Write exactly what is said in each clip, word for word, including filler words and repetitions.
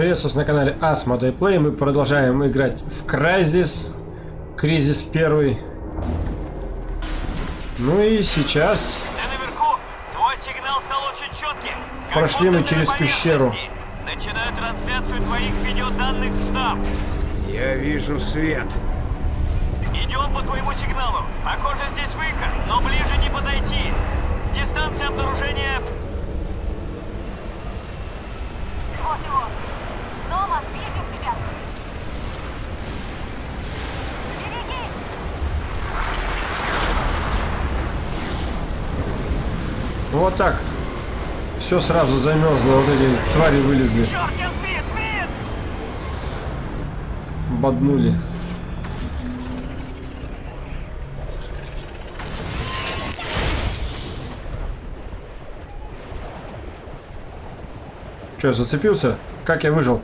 Приветствую вас на канале Asmodee Play. Мы продолжаем играть в Crysis. Кризис первый. Ну и сейчас... Ты наверху? Твой сигнал стал очень четким. Прошли мы через пещеру. Начинаю трансляцию твоих видеоданных в штаб. Я вижу свет. Идем по твоему сигналу. Похоже, здесь выход, но ближе не подойти. Дистанция обнаружения... Вот и он. Номад, видим тебя. Берегись. Вот так. Все сразу замерзло. Вот эти твари вылезли. Черт, я сбит, сбит! Боднули. Че, зацепился? Как я выжил?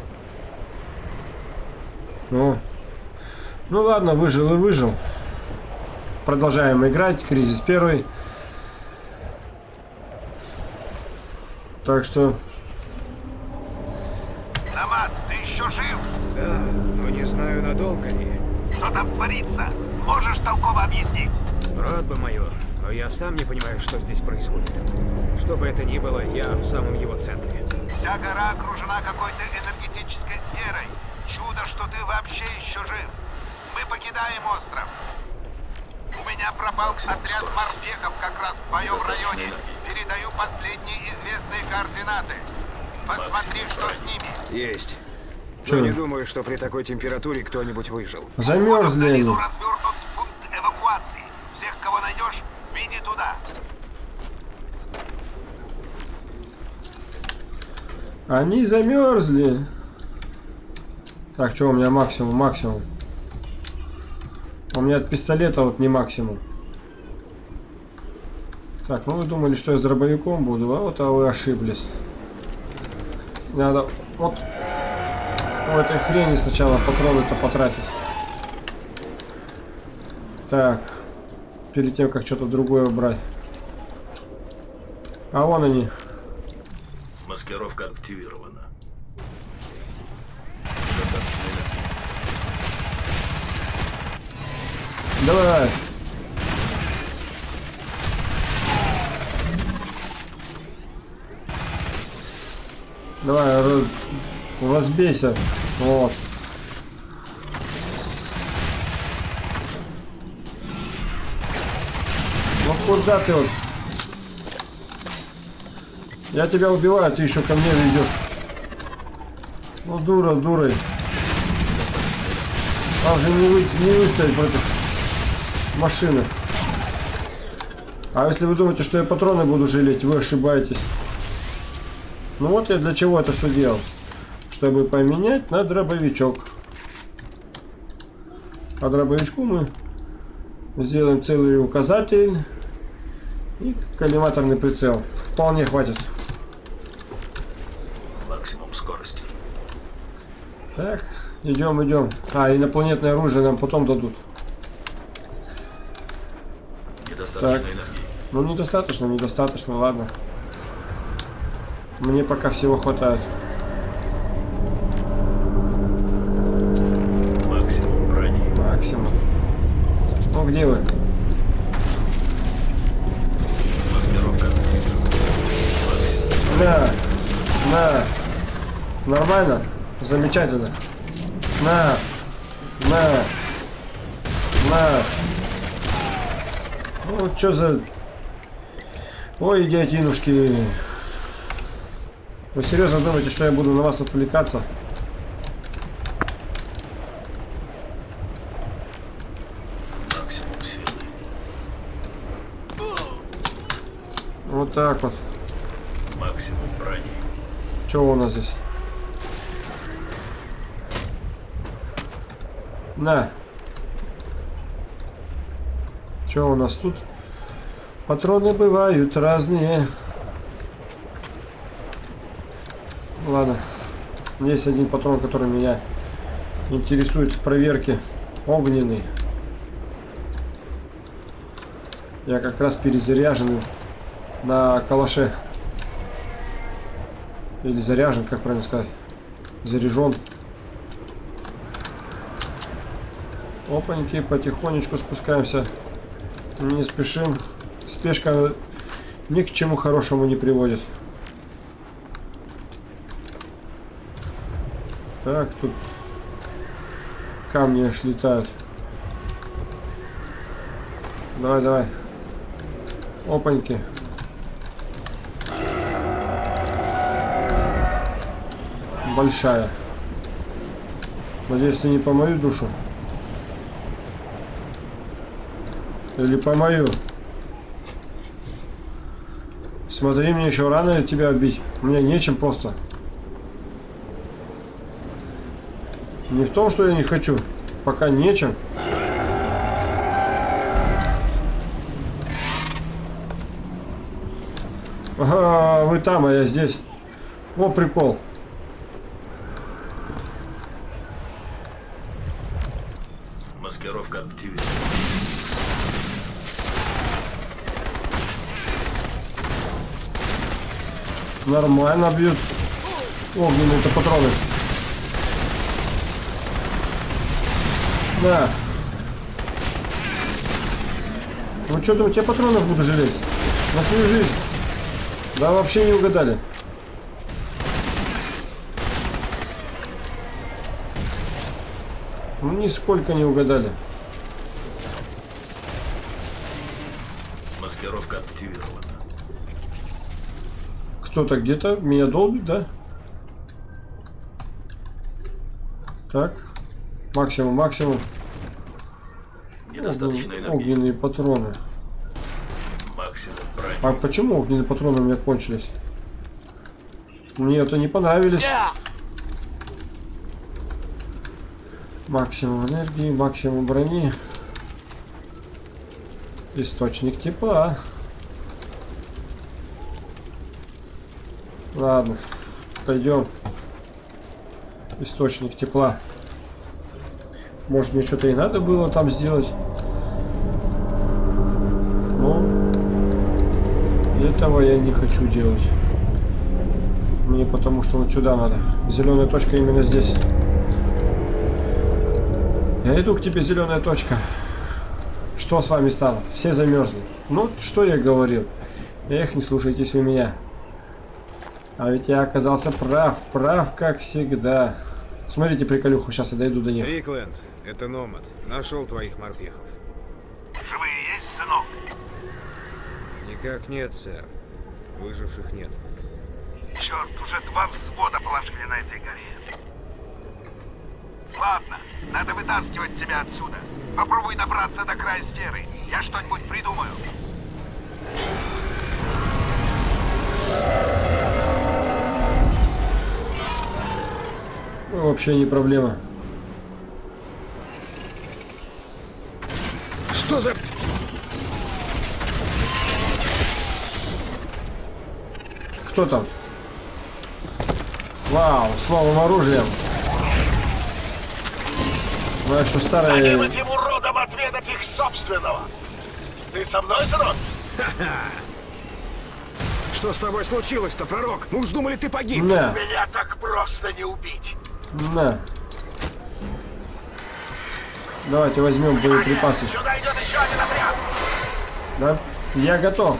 Ну, ну ладно, выжил и выжил. Продолжаем играть. Кризис первый. Так что... Номад, ты еще жив? Да, но не знаю, надолго ли. Что там творится? Можешь толково объяснить? Рад бы, майор, но я сам не понимаю, что здесь происходит. Что бы это ни было, я в самом его центре. Вся гора окружена какой-то энергетической сферой. Чудо, что ты вообще еще жив. Мы покидаем остров. У меня пропал отряд морпехов как раз в твоем районе. Передаю последние известные координаты. Посмотри, что с ними. Есть. Чё? Но не думаю, что при такой температуре кто-нибудь выжил. В Замерзли они. долину развернут пункт эвакуации. Всех, кого найдешь, веди туда. Они замерзли. Так, что у меня максимум? Максимум. У меня от пистолета вот не максимум. Так, ну вы думали, что я с дробовиком буду, а вот а вы ошиблись. Надо вот у этой хрени сначала патроны-то потратить. Так, перед тем, как что-то другое брать. А вон они. Маскировка активирована. Давай. Давай, раз... разбейся. Вот. Ну куда ты вот? Я тебя убиваю, ты еще ко мне ведешь. Ну дура, дурой. А уже не, вы... не выстоять против машины. А если вы думаете, что я патроны буду жалеть, вы ошибаетесь. Ну вот я для чего это все делал. Чтобы поменять на дробовичок. По дробовичку мы сделаем целый указатель и коллиматорный прицел. Вполне хватит. Максимум скорости. Так, идем, идем. А, инопланетное оружие нам потом дадут. Недостаточно Так. энергии. Ну недостаточно, недостаточно, ладно. Мне пока всего хватает. Максимум брони. Максимум. Ну где вы? Маскировка активирована. Максимум. На, на. Нормально? Замечательно. На, на, на. Ну что за... Ой, идиотинушки. Вы серьезно думаете, что я буду на вас отвлекаться? Максимум силы. Вот так вот. Максимум брони. Что у нас здесь? На. Что у нас тут? Патроны бывают разные. Ладно. Есть один патрон, который меня интересует в проверке. Огненный. Я как раз перезаряженный на калаше. Или заряжен, как правильно сказать. заряжен. Опаньки, потихонечку спускаемся. Не спешим. Спешка ни к чему хорошему не приводит. Так, тут камни аж летают. Давай, давай. Опаньки. Большая. Надеюсь, ты не по мою душу. Или по мою. Смотри, мне еще рано тебя убить. У меня нечем просто. Не в том, что я не хочу. Пока нечем. Ага, вы там, а я здесь. О, прикол. Маскировка активирована. Нормально бьют. Огненные-то патроны. Да. Ну что-то у тебя патронов буду жалеть. На свою жизнь. Да, вообще не угадали. Ну, нисколько не угадали. Маскировка активирована. Кто-то где-то меня долбит, да? Так. Максимум, максимум. Недостаточно энергии. Огненные патроны. Максимум брони. А почему огненные патроны у меня кончились? Мне это не понравились. Максимум энергии, максимум брони. Источник тепла. Ладно, пойдем. Источник тепла. Может, мне что-то и надо было там сделать. Но этого я не хочу делать. Мне потому что вот сюда надо. Зеленая точка именно здесь. Я иду к тебе, зеленая точка. Что с вами стало? Все замерзли. Ну, что я говорил? Эх, не слушайтесь вы меня. А ведь я оказался прав. Прав, как всегда. Смотрите приколюху, сейчас я дойду до них. Стрикленд, это Номад. Нашел твоих морпехов. Живые есть, сынок? Никак нет, сэр. Выживших нет. Черт, уже два взвода положили на этой горе. Ладно, надо вытаскивать тебя отсюда. Попробуй добраться до края сферы. Я что-нибудь придумаю. Ну, вообще не проблема. Что за... Кто там? Вау, с новым оружием. Ну, что старое... Дадим этим уродам отведать их собственного. Ты со мной, сынок? Что с тобой случилось-то, пророк? Мы уж думали, ты погиб. На, Меня так просто не убить. на. Давайте возьмем боеприпасы. Сюда идет еще один отряд. Да? Я готов.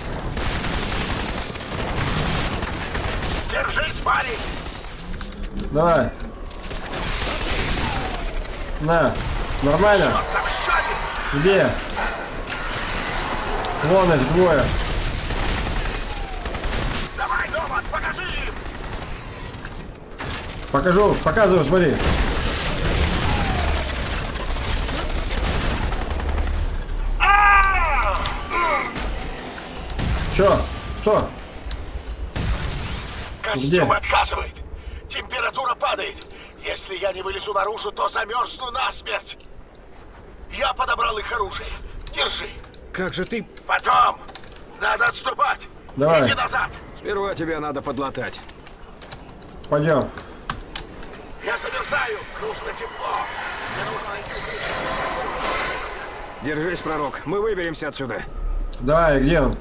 Держись, парень. Давай. На. Нормально? Вот там еще один. Где? Вон их двое. Давай, Номад, покажи им. Покажу, показываю, смотри. А! Чё? Кто? Костюм Где? отказывает. Температура падает. Если я не вылезу наружу, то замерзну насмерть. Я подобрал их оружие. Держи. Как же ты... Потом. Надо отступать. Давай. Иди назад. Сперва тебя надо подлатать. Пойдем. Я замерзаю. Нужно тепло. Мне нужно найти укрытие. Держись, пророк. Мы выберемся отсюда. Давай, где он?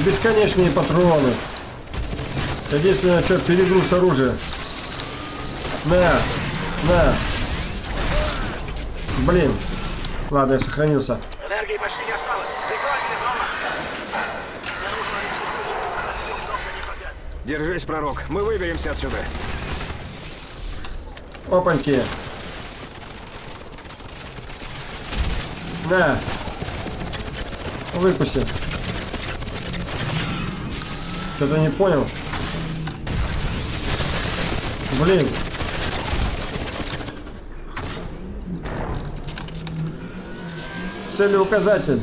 бесконечные патроны. Единственное, что перегруз оружия. На, на. Блин. Ладно, я сохранился. Энергии почти не осталось. Прикрой меня, Рома. Мне нужно найти ключ. Костюм долго не протянет. Держись, пророк. Мы выберемся отсюда. Опаньки. На. Выкуси. Что-то не понял. Блин. Целеуказатель.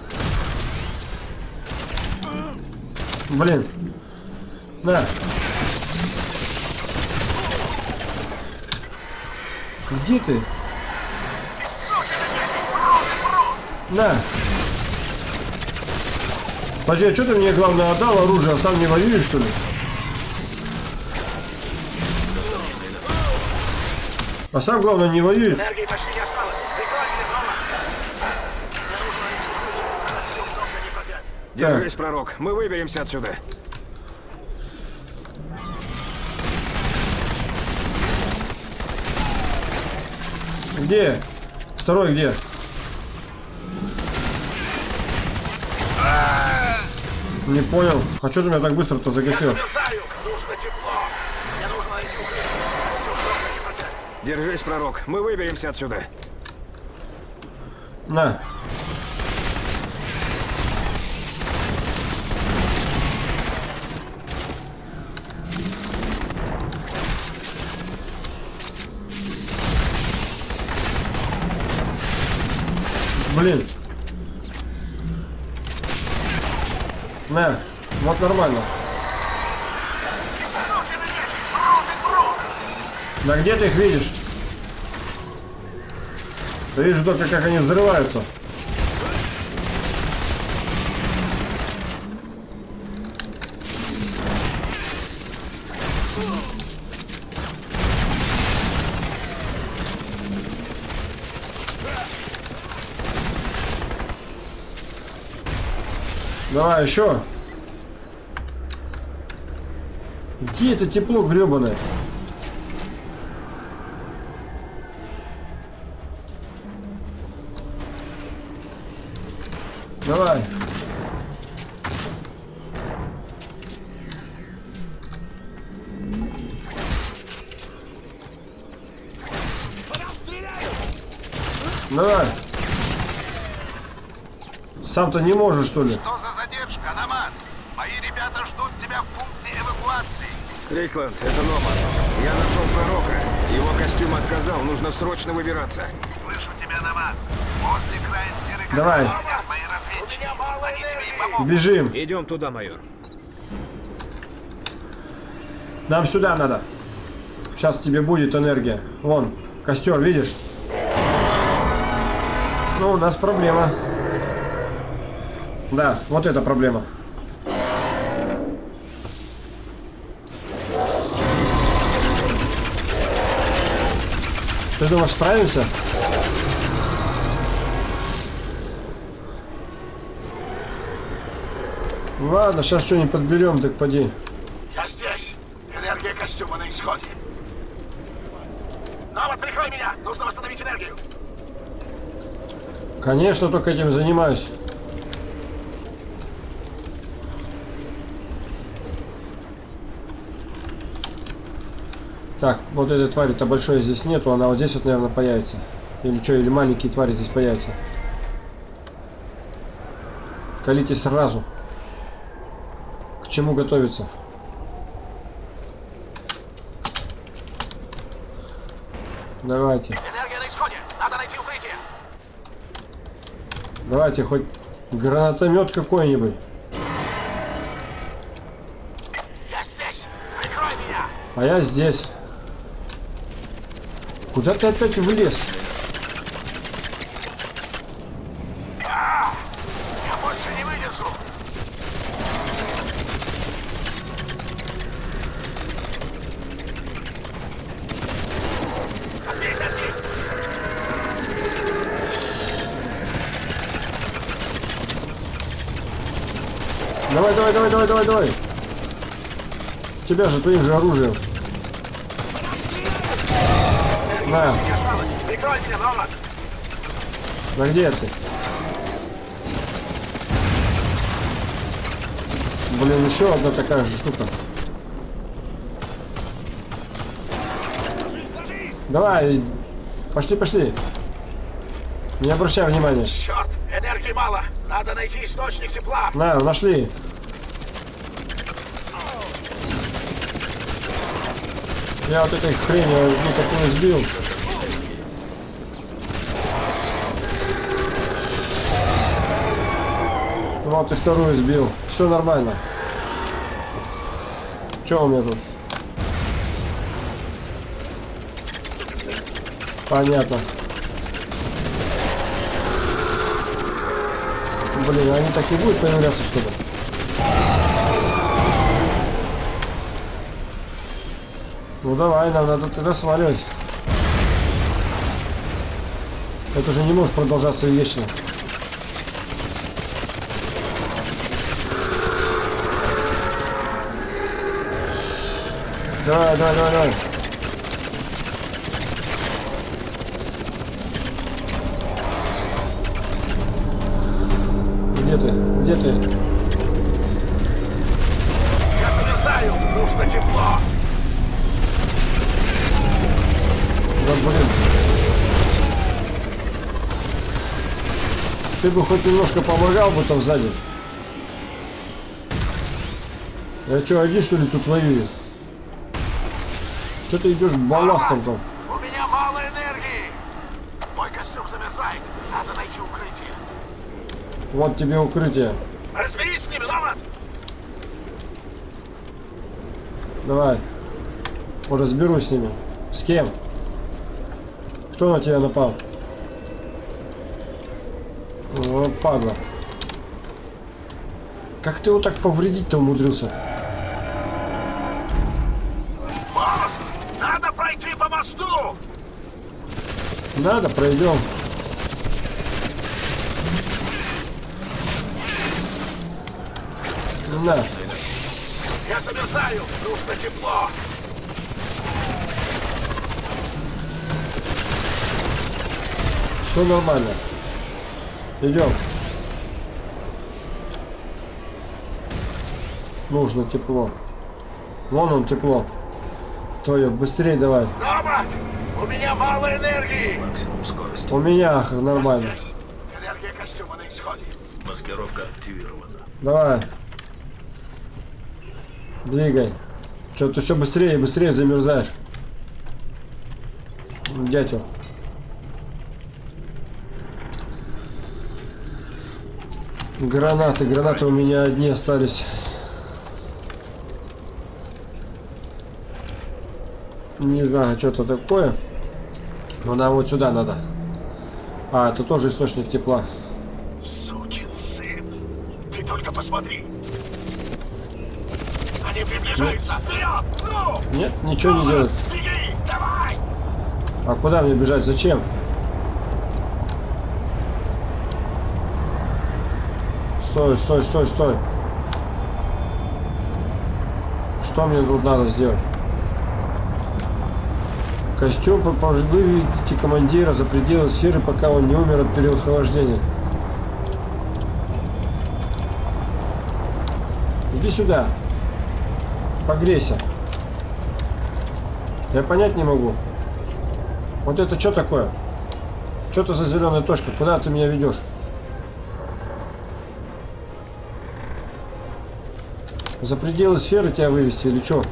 Блин. На. Где ты? На. Подожди, а что ты мне, главное, отдал оружие, а сам не воюешь, что ли? А сам, главное, не воюет. Энергии почти не осталось. Прикрой меня, Рома. Мне нужно найти ключ. Костюм долго не протянет. Держись, пророк. Мы выберемся отсюда. Где? Второй где? Не понял. А что ты меня так быстро-то Я загасил? замерзаю. Нужно тепло. Мне нужно найти укрытие. Костюм долго не протянет. Держись, пророк. Мы выберемся отсюда. На. Блин. На. Вот нормально. Да где ты их видишь? Я вижу только, как они взрываются. Давай еще. Где это тепло гребаное? Давай. Давай. Сам-то не можешь, что ли? Что за задержка, Номад? Мои ребята ждут тебя в пункте эвакуации. Стрикланд, это Номад. Я нашел пророка. Его костюм отказал. Нужно срочно выбираться. Слышу тебя, Номад. Возле края сферы как Давай. раз сидят мои разведчики. Они тебе и помогут. Бежим. Идем туда, майор. Нам сюда надо. Сейчас тебе будет энергия. Вон, костер, видишь? Ну, у нас проблема. Да, вот эта проблема. Ты думаешь, справимся? Ладно, сейчас что-нибудь подберем, так поди. Я здесь. Энергия костюма на исходе. Номад, прикрой меня. Нужно восстановить энергию. Конечно, только этим занимаюсь. Так, вот этой твари-то большой здесь нету, она вот здесь вот, наверное, появится. Или что, или маленькие твари здесь появятся. Колите сразу. К чему готовиться? Давайте. Энергия на исходе. Надо найти укрытие. Давайте хоть гранатомет какой-нибудь. Я здесь. Прикрой меня. А я здесь. Куда ты опять вылез? Я больше не выдержу. Отбейся, отбей. Давай, давай, давай, давай, давай, давай. Тебя же, твоим же оружием. На. Прикрой меня, Номад! А где ты? Блин, еще одна такая же штука. Давай, пошли, пошли. Не обращай внимания. Черт, энергии мало. Надо найти источник тепла. На, нашли. Я вот этой хренью ну, такую сбил. Вот и вторую сбил. Все нормально. Что у меня тут? Понятно. Блин, они так и будут появляться, что ли? Ну давай, нам надо тогда сваливать. Это же не может продолжаться вечно. Давай, давай, давай, давай. Где ты? Где ты? Я замерзаю. Нужно тепло. Да блин. Ты бы хоть немножко помогал бы там сзади. Я что, один что ли тут воюю? Что ты идешь балластом там? У меня мало энергии. Мой костюм замерзает. Надо найти укрытие. Вот тебе укрытие. Разберись с ними, Номад! Давай. Вот разберусь с ними. С кем? Кто на тебя напал? О, падла. Как ты его так повредить-то умудрился? Мост! Надо пройти по мосту! Надо, пройдем. На. Я замерзаю. Нужно тепло. Все нормально. Идем. Нужно тепло. Вон он тепло. Твое, быстрее давай. Номад! У меня мало энергии! Максимум скорости. У меня нормально. Энергия костюма на исходе. Маскировка активирована. Давай. Двигай. Что ты все быстрее и быстрее замерзаешь. Дятел. Гранаты. Гранаты у меня одни остались. Не знаю, что-то такое. Но нам вот сюда надо. А, это тоже источник тепла. Сукин сын. Ты только посмотри. Они приближаются. Вперед! Ну! Нет, ничего не делают. Беги! Давай! А куда мне бежать? Зачем? Стой, стой, стой, стой. Что мне тут надо сделать? Костюм выведите командира за пределы сферы, пока он не умер от переохлаждения. Иди сюда. Погрейся. Я понять не могу. Вот это что такое? Что это за зеленая точка? Куда ты меня ведешь? За пределы сферы тебя вывести или что?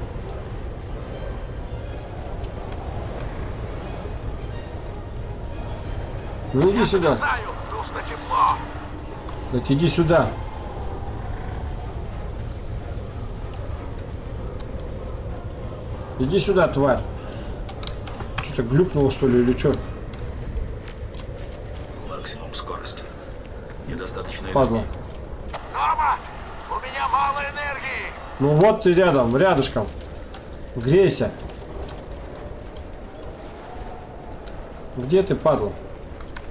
Ну иди Я сюда. замерзаю. Нужно тепло. Так иди сюда. Иди сюда, тварь. Что-то глюкнуло, что ли, или что? Максимум скорости. Недостаточно Падла. энергии. Номад! У меня мало энергии. Ну вот ты рядом, рядышком. Грейся. Где ты, падла?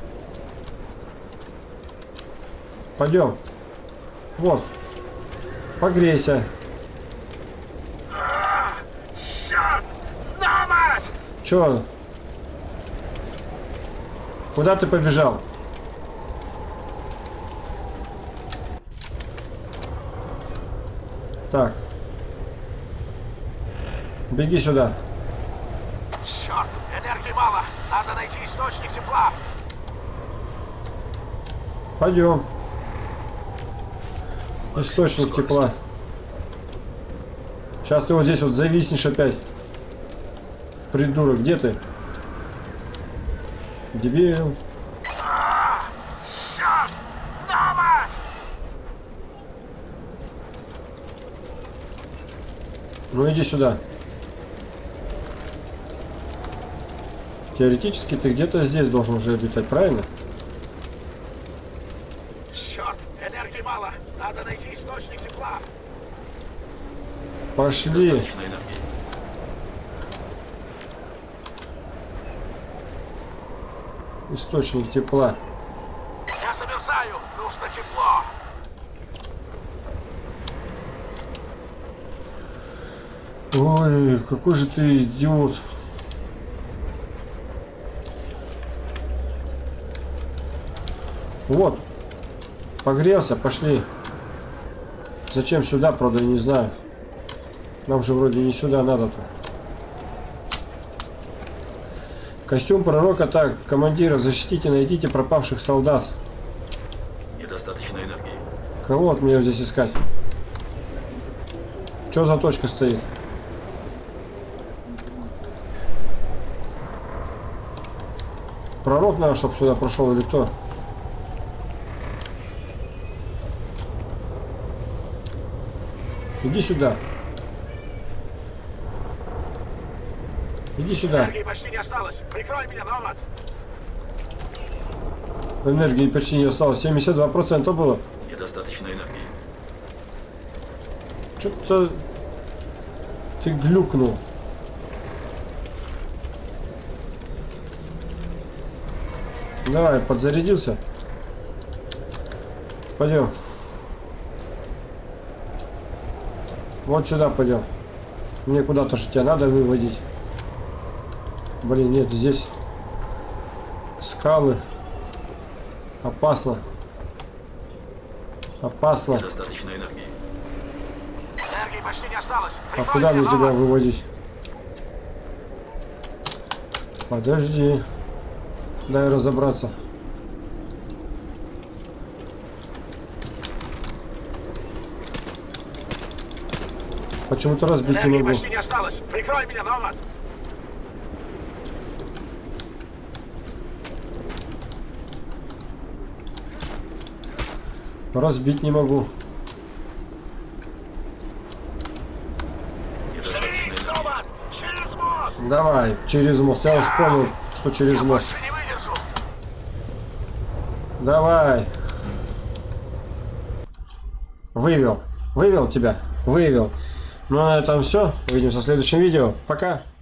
Пойдем. Вот. Погрейся. Черт! Номад! Чё? Куда ты побежал? Так. Беги сюда. Черт! Энергии мало! Надо найти источник тепла! Пойдем. Источник тепла. Сейчас ты вот здесь вот зависнешь опять. Придурок, где ты? Дебил. Черт! Номад! Ну иди сюда. Теоретически ты где-то здесь должен уже обитать, правильно? Черт! Энергии мало! Надо найти источник тепла! Пошли. Достаточно энергии. Источник тепла. Я замерзаю! Нужно тепло! Ой, какой же ты идиот. Вот. Погрелся, пошли. Зачем сюда, правда, я не знаю. Нам же вроде не сюда надо-то. Костюм пророка. Так, командира, защитите, найдите пропавших солдат. Недостаточно энергии. Кого вот мне здесь искать? Что за точка стоит? Пророк надо, чтобы сюда прошел или кто? Иди сюда. Иди сюда. Энергии почти не осталось! Прикрой меня, Номад! Энергии почти не осталось. семьдесят два процента было. Недостаточно энергии. Что-то ты глюкнул. Давай, подзарядился. Пойдем. Вот сюда пойдем. Мне куда-то же тебя надо выводить. Блин, нет, здесь скалы. Опасно. Опасно. Недостаточно энергии. Энергии почти не осталось! А Прикрой куда меня, мне тебя Номад! выводить? Подожди. Дай разобраться. Почему-то разбить не Энергии могу. почти не осталось! Прикрой меня, Номад! Разбить не могу. Шевелись, Номад! Через мост! Давай, через мост. Я уж понял, что через Я мост. больше не выдержу! Давай. Вывел. Вывел тебя. Вывел. Ну, на этом все. Увидимся в следующем видео. Пока.